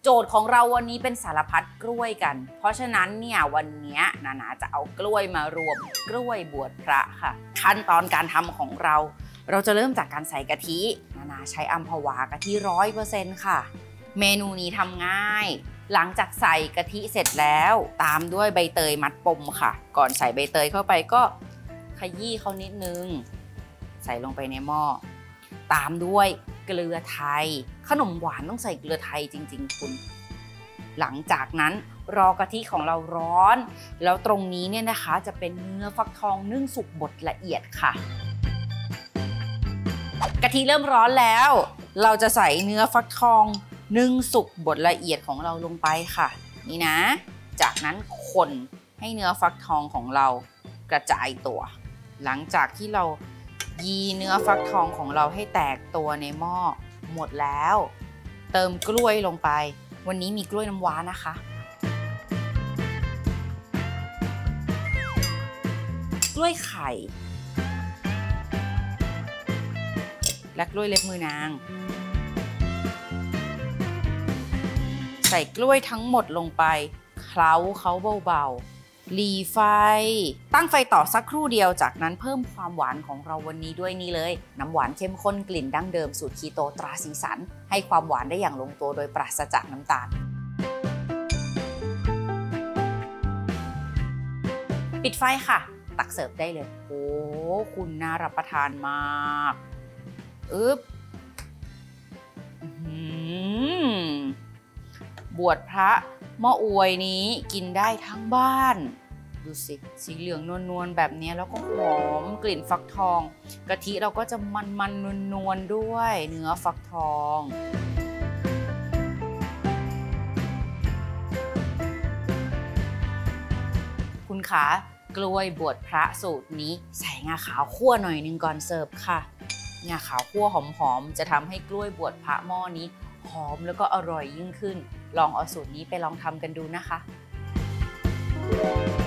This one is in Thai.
โจทย์ของเราวันนี้เป็นสารพัดกล้วยกันเพราะฉะนั้นเนี่ยวันนี้นาจะเอากล้วยมารวมกล้วยบวชพระค่ะขั้นตอนการทำของเราจะเริ่มจากการใส่กะทินาใช้อัมพวากะทิ100%ค่ะเมนูนี้ทำง่ายหลังจากใส่กะทิเสร็จแล้วตามด้วยใบเตยมัดปมค่ะก่อนใส่ใบเตยเข้าไปก็ขยี้เขานิดนึงใส่ลงไปในหม้อตามด้วยเกลือไทยขนมหวานต้องใส่เกลือไทยจริงๆคุณหลังจากนั้นรอกะทิของเราร้อนแล้วตรงนี้เนี่ยนะคะจะเป็นเนื้อฟักทองนึ่งสุกบดละเอียดค่ะกะทิเริ่มร้อนแล้วเราจะใส่เนื้อฟักทองนึ่งสุกบดละเอียดของเราลงไปค่ะนี่นะจากนั้นคนให้เนื้อฟักทองของเรากระจายตัวหลังจากที่เรายีเนื้อฟักทองของเราให้แตกตัวในหม้อหมดแล้วเติมกล้วยลงไปวันนี้มีกล้วยน้ำว้านะคะกล้วยไข่และกล้วยเล็บมือนางใส่กล้วยทั้งหมดลงไปเคล้าเขาเบาๆหรี่ไฟตั้งไฟต่อสักครู่เดียวจากนั้นเพิ่มความหวานของเราวันนี้ด้วยนี่เลยน้ำหวานเข้มข้นกลิ่นดั้งเดิมสูตรคีโตตราสีสันให้ความหวานได้อย่างลงตัวโดยปราศจากน้ำตาลปิดไฟค่ะตักเสิร์ฟได้เลยโอ้คุณน่ารับประทานมากบวชพระหม้ออวยนี้กินได้ทั้งบ้านดูสิสีเหลืองนวลๆแบบนี้แล้วก็หอมกลิ่นฟักทองกะทิเราก็จะมันนวลๆด้วยเนื้อฟักทองคุณขากล้วยบวชพระสูตรนี้ใส่งาขาวคั่วหน่อยนึงก่อนเสิร์ฟค่ะงาขาวคั่วหอมๆจะทำให้กล้วยบวชพระหม้อนี้หอมแล้วก็อร่อยยิ่งขึ้นลองเอาสูตรนี้ไปลองทำกันดูนะคะ